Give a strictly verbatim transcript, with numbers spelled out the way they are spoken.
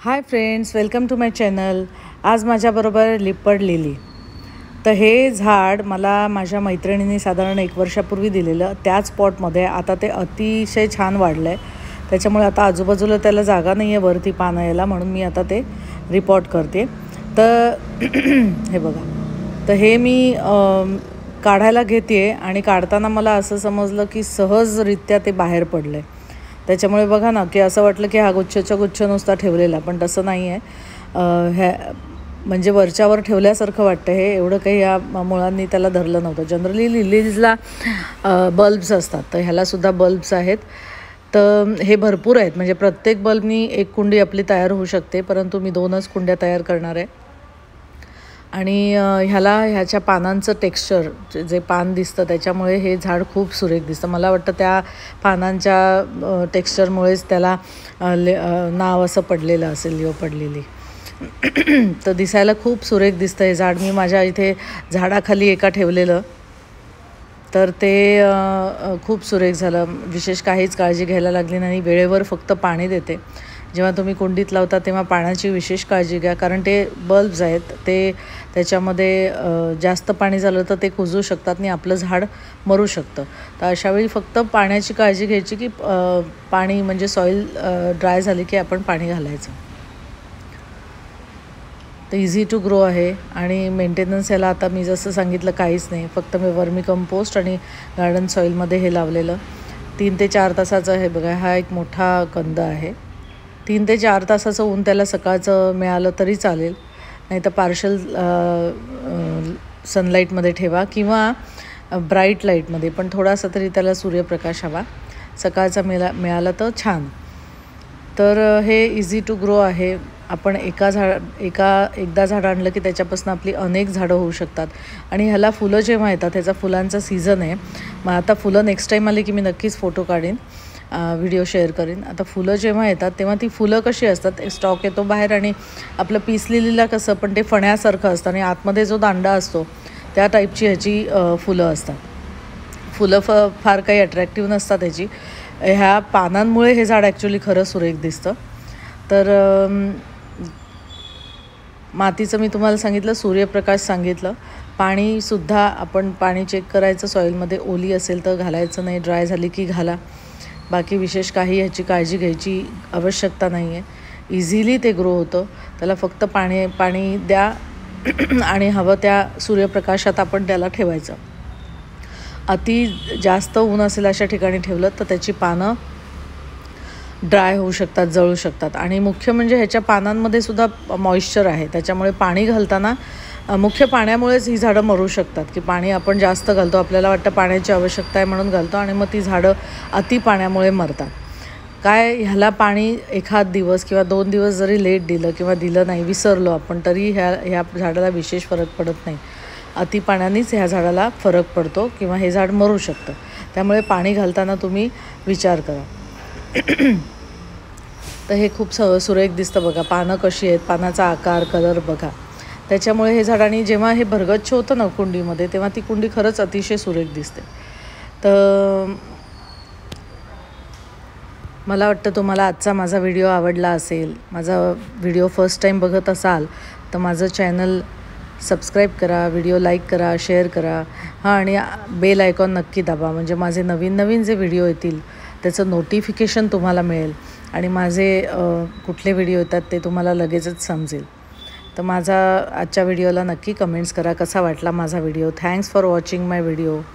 High friends, welcome to my channel. आज माझ्याबरोबर लिपड lily. तर हे झाड मला माझ्या मैत्रिणींनी साधारण एक वर्षापूर्वी दिलेलं. त्याच पॉटमध्ये आता ते अतिशय छान वाढलं आहे. त्याच्यामुळे आता आजूबाजूला त्याला जागा नाही आहे वरती पानं यायला, म्हणून मी आता ते रिपॉट करते. तर हे बघा, तर हे मी काढायला घेते आणि काढताना मला असं समजलं की सहजरित्या ते बाहेर पडलं आहे. त्याच्यामुळे बघा ना, की असं वाटलं की हा गुच्छच्या गुच्छ नुसता ठेवलेला, पण तसं नाही आहे. ह्या म्हणजे वरच्यावर ठेवल्यासारखं वाटतं. हे एवढं काही या मुळांनी त्याला धरलं नव्हतं. जनरली लिलीजला बल्ब्स असतात, तर ह्यालासुद्धा बल्ब्स आहेत. तर हे भरपूर आहेत, म्हणजे प्रत्येक बल्बनी एक कुंडी आपली तयार होऊ शकते, परंतु मी दोनच कुंड्या तयार करणार आहे. आणि ह्याला ह्याच्या पानांचं टेक्स्चर, जे पान दिसतं त्याच्यामुळे हे झाड खूप सुरेख दिसतं. मला वाटतं त्या पानांच्या टेक्स्चरमुळेच त्याला नाव असं पडलेलं असेल, लिओ पडलेली. तर दिसायला खूप सुरेख दिसतं हे झाड. मी माझ्या इथे झाडाखाली एका ठेवलेलं, तर ते खूप सुरेख झालं. विशेष काहीच काळजी घ्यायला लागली नाही. वेळेवर फक्त पाणी देते. जेव्हा तुम्ही कुंडीत लावता तेव्हा पाण्याची विशेष काळजी घ्या, कारण ते बल्ब्स आहेत, ते त्याच्यामध्ये जास्त पाणी झालं तर ते कुजू शकतात आणि आपलं झाड मरू शकतं. तर अशावेळी फक्त पाण्याची काळजी घ्यायची की पाणी म्हणजे सॉईल ड्राय झाली की आपण पाणी घालायचं. तर इझी टू ग्रो आहे आणि मेंटेनन्स याला आता मी जसं सांगितलं काहीच नाही. फक्त मी वर्मी कंपोस्ट आणि गार्डन सॉईलमध्ये हे लावलेलं. तीन ते चार तासाचं हे बघा, हा एक मोठा कंद आहे. तीन ते चार तासाचं ऊन त्याला सकाळचं मिळालं तरी चालेल, नाही तर पार्शल सनलाईटमध्ये ठेवा किंवा ब्राईट लाईटमध्ये, पण थोडासा तरी त्याला सूर्यप्रकाश हवा. सकाळचा मिळा मिळाला तर छान. तर हे इझी टू ग्रो आहे. आपण एका झाड एका एकदा झाड आणलं की त्याच्यापासून आपली अनेक झाडं होऊ शकतात. आणि ह्याला फुलं जेव्हा येतात, ह्याचा फुलांचा सीझन आहे. मग आता फुलं नेक्स्ट टाईम आली की मी नक्कीच फोटो काढीन, व्हिडिओ शेअर करीन. आता फुलं जेव्हा येतात तेव्हा ती फुलं कशी असतात, एक स्टॉक येतो बाहेर आणि आपलं पीस लिलीला कसं, पण ते फण्यासारखं असतं आणि आतमध्ये जो दांडा असतो त्या टाईपची ह्याची फुलं असतात. फुलं फ फार काही अट्रॅक्टिव्ह नसतात ह्याची. ह्या पानांमुळे हे झाड ॲक्च्युली खरं सुरेख दिसतं. तर मातीचं मी तुम्हाला सांगितलं, सूर्यप्रकाश सांगितलं. पाणीसुद्धा आपण पाणी चेक करायचं, सॉईलमध्ये ओली असेल तर घालायचं नाही, ड्राय झाली की घाला. बाकी विशेष काही ह्याची काळजी घ्यायची आवश्यकता नाही आहे. इझिली ते ग्रो होतं. त्याला फक्त पाणी पाणी द्या आणि हवं त्या सूर्यप्रकाशात आपण त्याला ठेवायचं. अति जास्त ऊन असेल अशा ठिकाणी ठेवलं तर त्याची पानं ड्राय होऊ शकतात, जळू शकतात. आणि मुख्य म्हणजे ह्याच्या पानांमध्ये सुद्धा मॉइश्चर आहे, त्याच्यामुळे पाणी घालताना मुख्य पाण्यामुळेच ही झाडं मरू शकतात. की पाणी आपण जास्त घालतो, आपल्याला वाटतं पाण्याची आवश्यकता आहे म्हणून घालतो, आणि मग ती झाडं अति पाण्यामुळे मरतात. काय, ह्याला पाणी एखाद दिवस किंवा दोन दिवस जरी लेट दिलं किंवा दिलं नाही, विसरलो आपण, तरी ह्या ह्या झाडाला विशेष फरक पडत नाही. अति पाण्यानेच ह्या झाडाला फरक पडतो किंवा हे झाड मरू शकतं. त्यामुळे पाणी घालताना तुम्ही विचार करा. तर हे खूप स सुरेख दिसतं बघा. पानं कशी आहेत, पानाचा आकार, कलर बघा. त्याच्यामुळे हे झाडांनी जेव्हा हे भरगच्छ होतं ना कुंडीमध्ये, तेव्हा ती कुंडी खरंच अतिशय सुरेख दिसते. तर मला वाटतं तुम्हाला आजचा माझा व्हिडिओ आवडला असेल. माझा व्हिडिओ फर्स्ट टाईम बघत असाल तर माझं चॅनल सबस्क्राईब करा, व्हिडिओ लाईक करा, शेअर करा. हां, आणि बेल आयकॉन नक्की दाबा, म्हणजे माझे नवीन नवीन जे व्हिडिओ येतील त्याचं नोटिफिकेशन तुम्हाला मिळेल आणि माझे कुठले व्हिडिओ येतात ते तुम्हाला लगेचच समजेल. तर माझा आजच्या व्हिडिओला नक्की कमेंट्स करा, कसा वाटला माझा video. Thanks for watching my video.